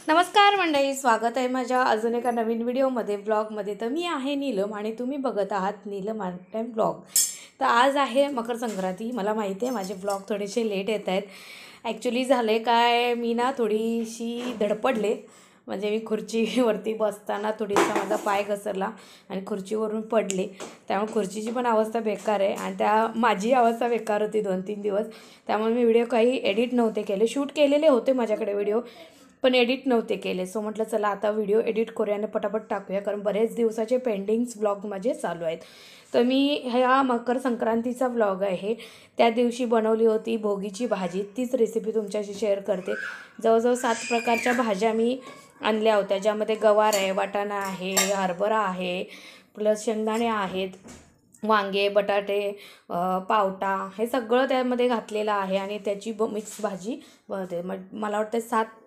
नमस्कार मंडळी, स्वागत आहे माझ्या अजून एका नवीन व्हिडिओमध्ये ब्लॉगमध्ये. तर मी आहे नीलम आणि तुम्ही बघत आहात नीलम टाईम ब्लॉग. तर आज आहे मकर संक्रांती. मला माहिती आहे माझे ब्लॉग थोडेसे लेट येत आहेत. ॲक्च्युली झालं आहे काय, मी ना थोडीशी धडपडले. म्हणजे मी खुर्चीवरती बसताना थोडीसा माझा पाय घसरला आणि खुर्चीवरून पडले. त्यामुळे खुर्चीची पण अवस्था बेकार आहे आणि माझी अवस्था बेकार होती 2-3 दिवस. त्यामुळे मी व्हिडिओ काही एडिट नव्हते केले. शूट केलेले होते माझ्याकडे व्हिडिओ, पण एडिट नव्हते केले. सो म्हटलं चला आता व्हिडिओ एडिट करूया आणि पटापट टाकूया, कारण बरेच दिवसाचे पेंडिंग्स व्लॉग माझे चालू आहेत. तर मी ह्या मकर संक्रांतीचा व्लॉग आहे. त्या दिवशी बनवली होती भोगीची भाजी, तीच रेसिपी तुमच्याशी शेअर करते. जवळजवळ 7 प्रकारच्या भाज्या मी आणल्या होत्या, ज्यामध्ये गवार आहे, वाटाणा आहे, हरभरा आहे, प्लस शेंगदाणे आहेत, वांगे, बटाटे, पावटा, हे सगळं त्यामध्ये घातलेलं आहे आणि त्याची मिक्स भाजी बनवते. मला वाटतं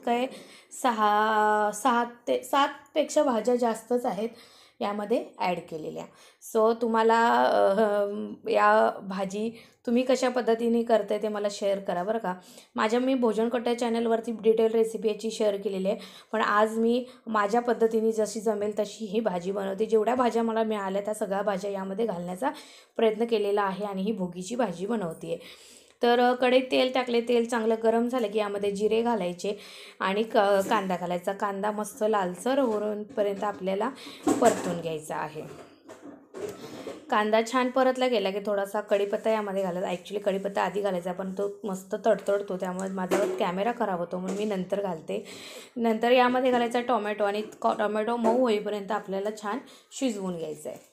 6 ते 7पेक्षा भाज्या जास्तच आहेत यामध्ये ॲड केलेल्या. सो तुम्हाला या भाजी तुम्ही कशा पद्धतीने करताय ते मला शेअर करा बरं का. मी भोजनकट्टा चॅनलवरती डिटेल रेसिपी याची शेअर केलेली आहे, पण आज मी माझ्या पद्धतीने जशी जमेल तशी ही भाजी बनवते. जेवढ्या भाज्या मला मिळाल्या त्या सगळ्या भाज्या यामध्ये घालण्याचा प्रयत्न केलेला आहे आणि ही भोगीची भाजी बनवते आहे. तर कढईत तेल टाकले. तेल चांगलं गरम झालं की यामध्ये जिरे घालायचे आणि कांदा घालायचा. कांदा मस्त लालसर होईपर्यंत आपल्याला परतून घ्यायचा आहे. कांदा छान परतला गेला की थोडासा कढीपत्ता यामध्ये घालायचा. ॲक्च्युली कढीपत्ता आधी घालायचा, पण तो मस्त तडतडतो, त्यामुळे माझा कॅमेरा खराब होतो म्हणून मी नंतर घालते. नंतर यामध्ये घालायचा टोमॅटो आणि टोमॅटो मऊ होईपर्यंत आपल्याला छान शिजवून घ्यायचं आहे.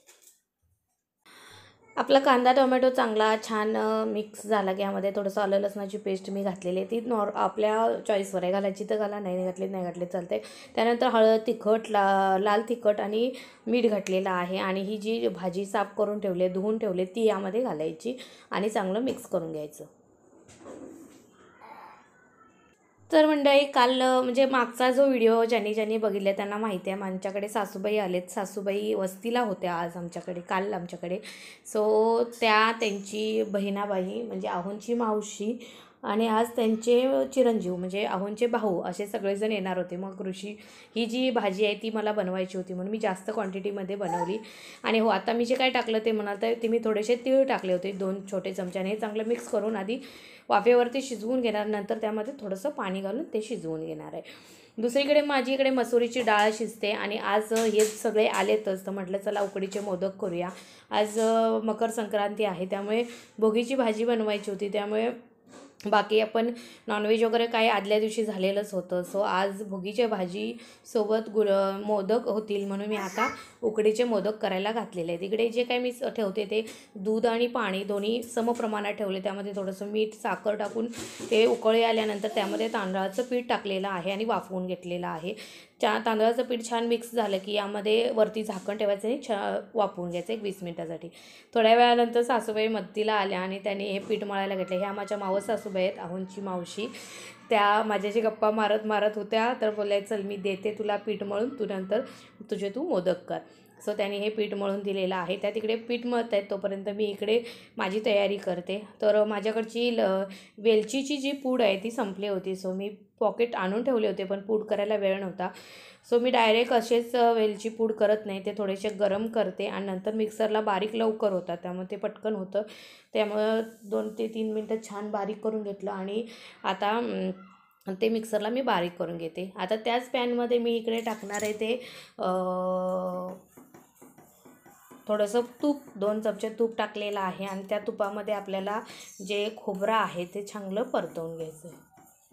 आपला कांदा टोमॅटो चांगला छान मिक्स झाला की यामध्ये थोडंसं आलं लसणाची पेस्ट मी घातलेली आहे. ती आपल्या चॉईसवर आहे, घालायची तर घाला, नाही घातले चालते. त्यानंतर हळद, तिखट, लाल तिखट आणि मीठ घातलेलं आहे आणि ही जी भाजी साफ करून ठेवली, धुवून ठेवली, ती यामध्ये घालायची आणि चांगलं मिक्स करून घ्यायचं. तर मंडळी काल म्हणजे मागचा जो व्हिडिओ ज्यांनी बघितला त्यांना माहिती आहे, आमच्याकडे सासूबाई आलेत. सासूबाई वस्तीला होत्या आज काल आमच्याकडे. सो त्यांची बहिणाबाई म्हणजे आहोंची मावशी आणि आज त्यांचे चिरंजीव म्हणजे आहोंचे भाऊ असे सगळेजण येणार होते. मग ही जी भाजी आहे ती मला बनवायची होती म्हणून मी जास्त क्वांटिटीमध्ये बनवली. आणि हो, आता मी जे काय टाकलं ते म्हणाल तर ते मी थोडेसे तीळ टाकले होते 2 छोटे चमच्याने. हे चांगलं मिक्स करून आधी वाफेवरती शिजवून घेणार, नंतर त्यामध्ये थोडंसं पाणी घालून ते शिजवून घेणार आहे. दुसरीकडे माझी इकडे मसुरीची डाळ शिजते आणि आज हे सगळे आलेतच, तर म्हटलं चला उकडीचे मोदक करूया. आज मकर संक्रांती आहे, त्यामुळे भोगीची भाजी बनवायची होती. त्यामुळे बाकी आपण नॉनव्हेज वगैरे काही आदल्या दिवशी झालेलंच होतं. सो आज भोगीच्या भाजीसोबत मोदक होतील म्हणून मी आता उकडीचे मोदक करायला घातलेले आहेत. इकडे जे काही मी ठेवते ते दूध आणि पाणी दोन्ही समप्रमाणात ठेवले. त्यामध्ये थोडंसं मीठ, साखर टाकून ते उकळी आल्यानंतर त्यामध्ये तांदळाचं पीठ टाकलेलं आहे आणि वाफवून घेतलेलं आहे. तांदळाचं पीठ छान मिक्स झालं की यामध्ये वरती झाकण ठेवायचं आणि वाफवून घ्यायचं 20 मिनिटासाठी. थोड्या वेळानंतर सासूबाई मदतीला आल्या आणि त्यांनी हे पीठ मळायला घेतलं. ह्या माझ्या मावस सासूबाई आहेत, आहोंची मावशी. त्या माझ्याशी गप्पा मारत होत्या, तर बोलल्या चल मी देते तुला पीठ मळून, तू नंतर तू मोदक कर. सो त्यांनी हे पीठ मळून दिलेलं आहे. त्या तिकडे पीठ मळत आहेत, तोपर्यंत मी इकडे माझी तयारी करते. तर माझ्याकडची वेलचीची जी पूड आहे ती संपली होती. सो मी पॉकेट आणून ठेवले होते, पण पूड करायला वेळ नव्हता. सो मी डायरेक्ट असेच वेलची पूड करत नाही, ते थोडेसे गरम करते आणि नंतर मिक्सरला बारीक लवकर होतात, त्यामुळे ते पटकन होतं. त्यामुळं 2 ते 3 मिनटं छान बारीक करून घेतलं आणि आता ते मिक्सरला मी बारीक करून घेते. आता त्याच पॅनमध्ये मी इकडे टाकणार आहे ते थोडंसं तूप, 2 चमचे तूप टाकलेलं आहे आणि त्या तुपामध्ये आपल्याला जे खोबरं आहे ते चांगलं परतवून घ्यायचं आहे.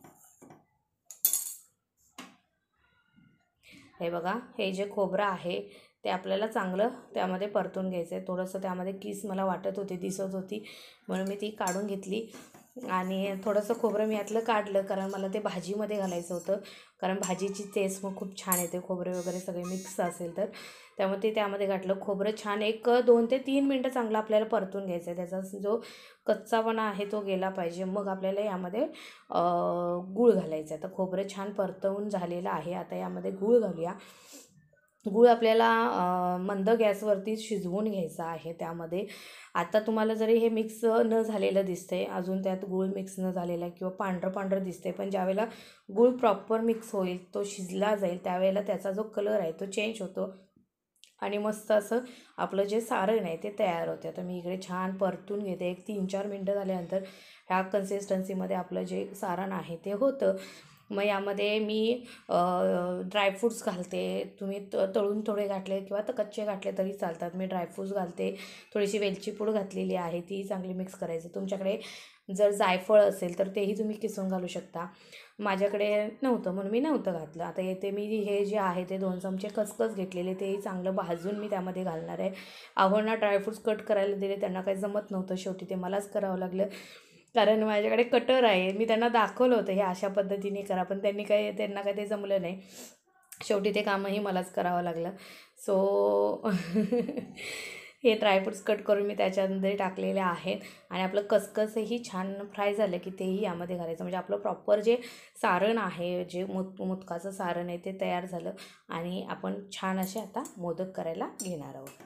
हे बघा, हे जे खोबरं आहे ते आपल्याला चांगलं त्यामध्ये परतून घ्यायचं आहे. थोडंसं त्यामध्ये कीस मला वाटत होती, दिसत होती, म्हणून मी ती काढून घेतली आणि थोडंसं खोबरं मी यातलं काढलं, कारण मला ते भाजीमध्ये घालायचं होतं. कारण भाजीची टेस्ट मग खूप छान येते, खोबरे वगैरे सगळे मिक्स असेल तर. त्यामुळे ते त्यामध्ये घातलं. खोबरं छान 2 ते 3 मिनटं चांगलं आपल्याला परतून घ्यायचं आहे. त्याचा जो कच्चापणा आहे तो गेला पाहिजे. मग आपल्याला यामध्ये गूळ घालायचं आहे. तर खोबरं छान परतवून झालेलं आहे. आता यामध्ये गूळ घालूया. गूळ आपल्याला मंद गॅसवरती शिजवून घ्यायचा आहे. त्यामध्ये आता तुम्हाला जरी हे मिक्स न झालेलं दिसतंय, अजून त्यात गूळ मिक्स न झालेला आहे किंवा पांढरं पांढरं दिसतंय, पण ज्यावेळेला गूळ प्रॉपर मिक्स होईल, तो शिजला जाईल, त्यावेळेला त्याचा जो कलर आहे तो चेंज होतो आणि मस्त असं आपलं जे सारण आहे ते तयार होते. आता मी इकडे छान परतून घेते. एक 3-4 मिनटं झाल्यानंतर ह्या कन्सिस्टन्सीमध्ये आपलं जे सारण आहे ते होतं. मग यामध्ये मी ड्रायफ्रूट्स घालते. तुम्ही तळून थोडे घातले किंवा कच्चे घातले तरी चालतात. मी ड्रायफ्रूट्स घालते. थोडीशी वेलची पूड घातलेली आहे, ती चांगली मिक्स करायचं. तुमच्याकडे जर जायफळ असेल तर तेही तुम्ही किसून घालू शकता. माझ्याकडे नव्हतं म्हणून मी नव्हतं घातलं. आता येते मी हे जे आहे ते 2 चमचे खसखस घेतलेले, तेही चांगलं भाजून मी त्यामध्ये घालणार आहे. आव्हांना ड्रायफ्रूट्स कट करायला दिले, त्यांना काही जमत नव्हतं. शेवटी ते मलाच करावं लागलं, कारण माझ्याकडे कटर आहे. मी त्यांना दाखवलं होतं हे अशा पद्धतीने करा, पण त्यांना काही ते जमलं नाही. शेवटी ते कामही मलाच करावं लागलं. सो हे ड्रायफ्रूट्स कट करून मी त्याच्यामध्ये टाकलेले आहेत आणि आपलं खसखसही छान फ्राय झालं की तेही यामध्ये घालायचं. म्हणजे आपलं प्रॉपर जे सारण आहे, जे मोदकाचं सारण आहे ते तयार झालं आणि आपण छान असे आता मोदक करायला घेणार आहोत.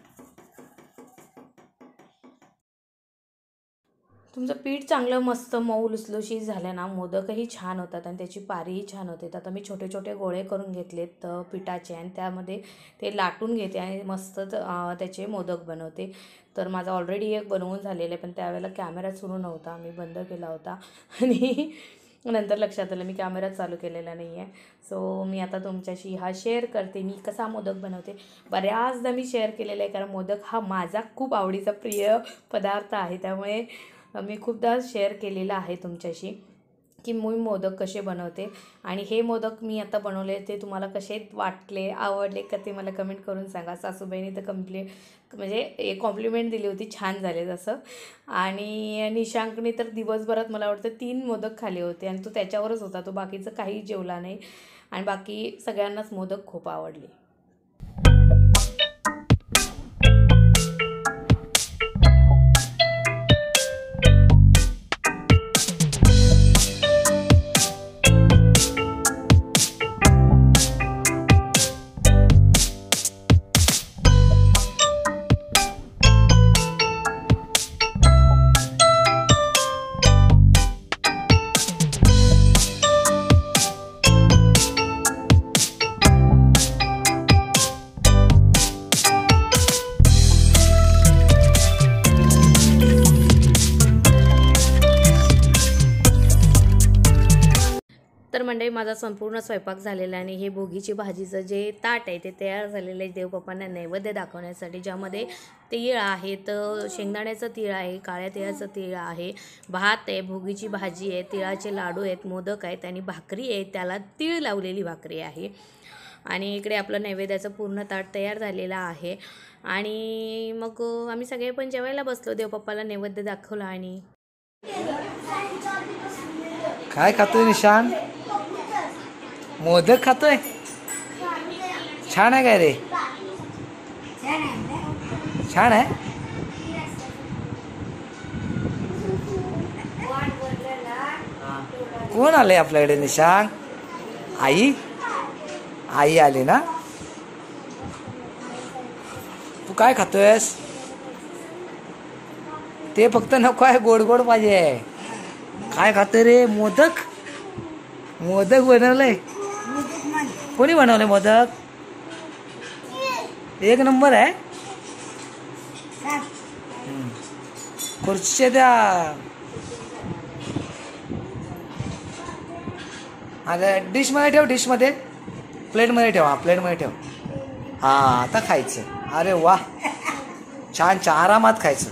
तुमचं पीठ चांगलं मस्त मऊ लुसलुशीत झालं ना, मोदकही छान होतात आणि त्याची पारीही छान होते. आता मी छोटे छोटे गोळे करून घेतलेत पिठाचे आणि त्यामध्ये ते लाटून घेते आणि मस्त त्याचे मोदक बनवते. तर माझा ऑलरेडी एक बनवून झालेलं आहे, पण त्यावेळेला कॅमेरा सुरू नव्हता, मी बंद केला होता आणि नंतर लक्षात आलं मी कॅमेरा चालू केलेला नाही आहे. सो मी आता तुमच्याशी हा शेअर करते मी कसा मोदक बनवते. बऱ्याचदा मी शेअर केलेला आहे, कारण मोदक हा माझा खूप आवडीचा प्रिय पदार्थ आहे. त्यामुळे मी खूपदा शेअर केलेलं आहे तुमच्याशी की मी मोदक कसे बनवते. आणि हे मोदक मी आता बनवले ते तुम्हाला कसे वाटले, आवडले का ते मला कमेंट करून सांगा. सासूबाईंनी तर म्हणजे कॉम्प्लिमेंट दिली होती, छान झाले जसं. आणि निशांकने तर दिवसभरात मला वाटतं 3 मोदक खाल्ले होते आणि तो त्याच्यावरच होता, तो बाकीचं काही जेवला नाही. आणि बाकी सगळ्यांनाच मोदक खूप आवडले. तर मंडळी माझा संपूर्ण स्वयंपाक झालेला आणि हे भोगीची भाजीचं जे ताट आहे ते तयार झालेलं आहे देवबापांना नैवेद्य दाखवण्यासाठी. ज्यामध्ये तीळ आहेत, शेंगदाण्याचं तीळ आहे, काळ्या तिळाचं तीळ आहे, भात आहे, भोगीची भाजी आहे, तिळाचे लाडू आहेत, मोदक आहेत आणि भाकरी आहे, त्याला तीळ लावलेली भाकरी आहे. आणि इकडे आपलं नैवेद्याचं पूर्ण ताट तयार झालेलं आहे. आणि मग आम्ही सगळे पण जेवायला बसलो. देवबापाला नैवेद्य दाखवला. आणि काय खातोय निशान? मोदक खातोय. छान आहे काय रे? छान आहे. कोण आलंय आपल्याकडे निशान? आई आई आली ना? तू काय खातोयस? ते फक्त नको आहे, गोड गोड पाहिजे. काय खातोय रे? मोदक. मोदक बनवलंय. कोणी बनवलंय मोदक? एक नंबर आहे. खुर्चीच्या त्या आता डिशमध्ये ठेव, डिशमध्ये प्लेटमध्ये ठेव. प्लेटमध्ये ठेव. आता खायचं. अरे वा, छान छान आरामात खायचं.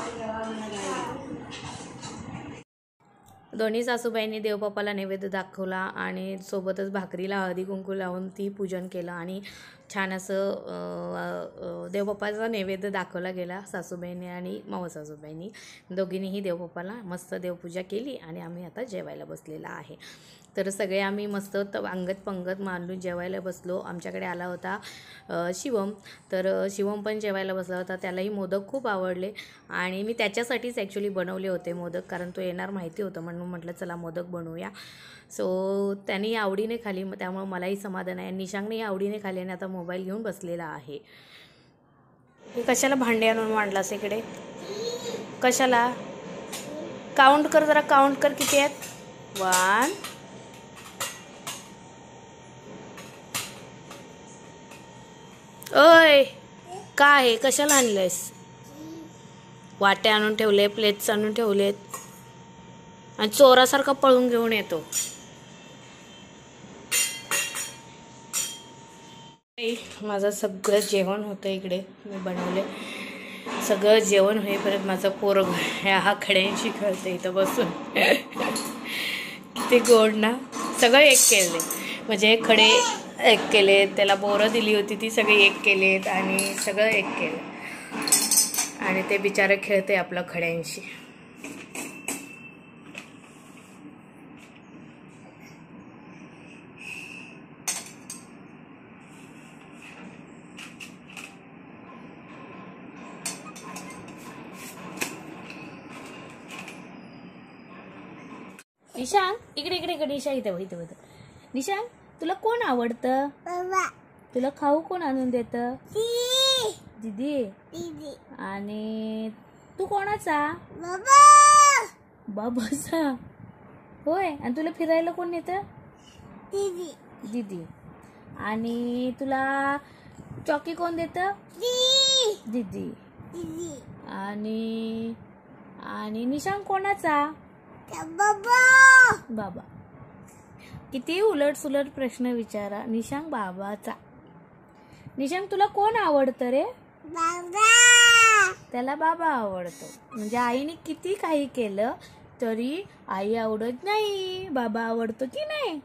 दोन्ही सासूबाईंनी देवबापाला नैवेद्य दाखवला आणि सोबतच भाकरीला हळदी कुंकू लावून ती पूजन केलं आणि छान असं देवबापाचा नैवेद्य दाखवला गेला सासूबाईंनी आणि मावस सासूबाईंनी. दोघींनीही देवबापाला मस्त देवपूजा केली आणि आम्ही आता जेवायला बसलेला आहे. तर सगळे आम्ही मस्त अंगत पंगत मांडून जेवायला बसलो. आमच्याकडे आला होता शिवम, तर शिवम पण जेवायला बसला होता. त्यालाही मोदक खूप आवडले आणि मी त्याच्यासाठीच ॲक्च्युली बनवले होते मोदक, कारण तो येणार माहिती होतं म्हणून म्हटलं चला मोदक बनवूया. सो त्यांनी आवडीने खाली, त्यामुळे मलाही समाधान आहे. निशांगनेही आवडीने खाली आणि आता मोबाईल घेऊन बसलेला आहे. कशाला भांडे आणून मांडलास इकडे? कशाला? काउंट कर जरा, काउंट कर किती आहेत. 1 ओय काय आहे? कशाला आणलंयस? वाटे आणून ठेवले, प्लेट्स आणून ठेवलेत आणि चोरासारखा पळून घेऊन येतो. माझं सगळं जेवण होतं इकडे, मी बनवले सगळं जेवण होईपर्यंत माझं पोरग ह्या खड्यांशी खेळते इथं बसून. किती गोड ना. सगळं एक केले, म्हणजे खडे एक केलेत, त्याला बोरं दिली होती ती सगळी एक केलेत आणि सगळं एक केलं आणि ते बिचारे खेळते आपलं खड्यांशी. निशांग इकडे इकडे इकडे. निशा इथे इथे. निशांग तुला कोण आवडतं? तुला खाऊ कोण आणून देतं? दीदी. आणि तू कोणाचा? बाबाचा. होय. आणि तुला फिरायला कोण नेतं? दीदी. आणि तुला चॉकी कोण देतं? दीदी. आणि आणि निशांग कोणाचा? बाबा. किती उलट सुलट प्रश्न विचारा. निशांग बाबाचा. निशांग तुला कोण आवडतं रे? त्याला बाबा आवडतो. म्हणजे आईने किती काही केलं तरी आई आवडत नाही. बाबा आवडतो की नाही?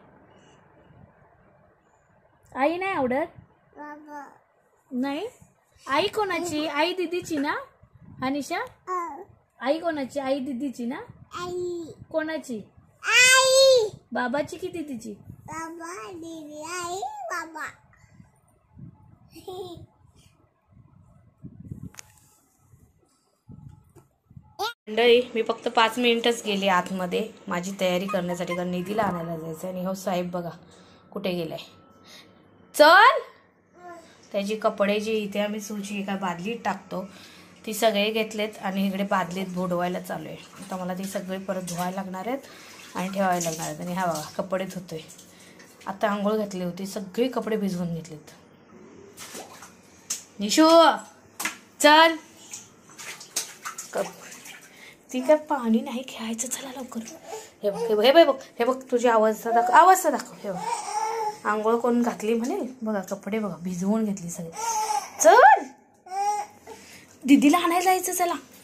आई नाही आवडत? नाही. आई कोणाची? आई दीदीची ना? हा निशा? आई कोणाची? आई दीदीची ना? कोणाची? बाबाची की दीदीची? बाबा दीदी आई बाबा. मंडळी मी फक्त 5 मिनिटच गेली आतमध्ये माझी तयारी करण्यासाठी, कारण निधीला आणायला जायचं. आणि हो साहेब बघा कुठे गेलाय. चल. त्याची कपडे जी इथे आम्ही सुची एका बादलीत टाकतो ती सगळे घेतलेत आणि इकडे बादलीत बुडवायला चालू आहे. आता मला ती सगळे परत धुवायला लागणार आहेत आणि ठेवायला लागणार आहेत. आणि हा बघा कपडे धुतोय. आता आंघोळ घातली होती, सगळे कपडे भिजवून घेतलेत. निशू चल. ती काय पाणी नाही खेळायचं, चला लवकर. हे बघ हे बघ हे बघ तुझी अवस्था दाखव, अवस्था दाखव. हे बघ आंघोळ कोण घातली म्हणे. बघा कपडे बघा भिजवून घेतली सगळे. चल दीदीला आणायला जायचं, चला.